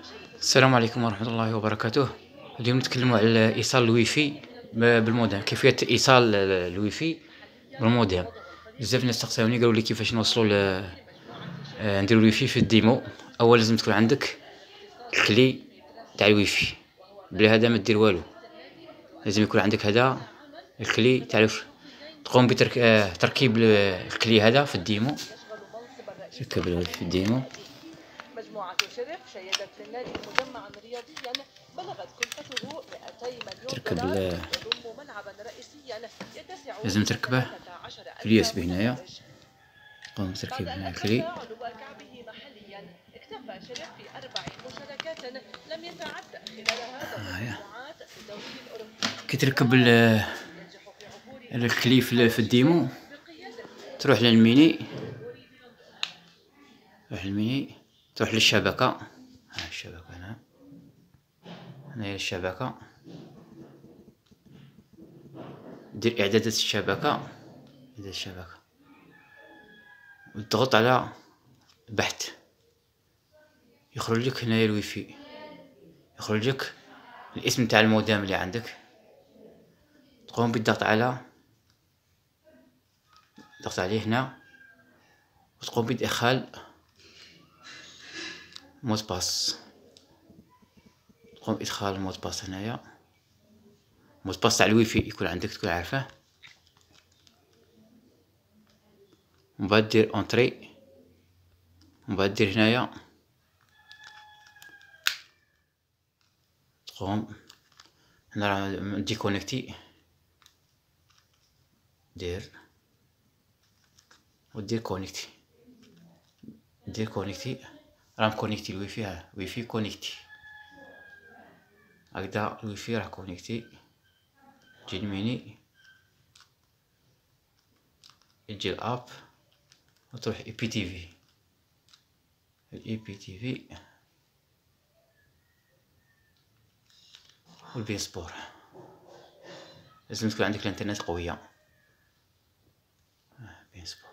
السلام عليكم ورحمة الله وبركاته. اليوم نتكلموا على إيصال الويفي بالمودem، كيفية إيصال الويفي بالمودem. بزاف ناس استقساوني قالوا لي كيفاش نوصلوا نديروا الويفي في الديمو. أول لازم تكون عندك الكلي تاع الويفي، بلا هذا ما دير والو. لازم يكون عندك هذا الكلي تاع تقوم بتركيب الكلي هذا في الديمو. تركب في الديمو. مجموعة شرف شيدت للنادي مجمعا رياضيا بلغت كلفته 200 مليون دولار يضم ملعبا رئيسيا يتسع لازم تركبه في اليو اس بي هنايا. قوم تركيب هنا الكلي. اكتفى شرف في 4 مشاركات لم يتعد خلالها كي تركب الكلي في الديمو، تروح للميني، تروح للشبكة. الشبكة هنا هي الشبكة. دير إعدادات الشبكة، وتضغط على بحث. يخرج لك هنايا الويفي، يخرج لك الاسم تاع المودم اللي عندك. تقوم بالضغط عليه هنا، وتقوم بإدخال مود باس. تقوم بإدخال المود باس هنايا. مود باس تاع الويفي يكون عندك، تكون عارفه. ومن بعد دير اونتري، ومن بعد دير هنايا تقوم هنا راه ديكونيكتي. دير ودير كونيكتي، راه مكونيكتي الويفي. ويفي كونيكتي هكذا. الويفي راه كونيكتي. تجي الميني، تجي الاب، وتروح اي بي تي في. الاي بي تي في والبي سبور. لازم تكون عندك الانترنت قوية. بي سبور.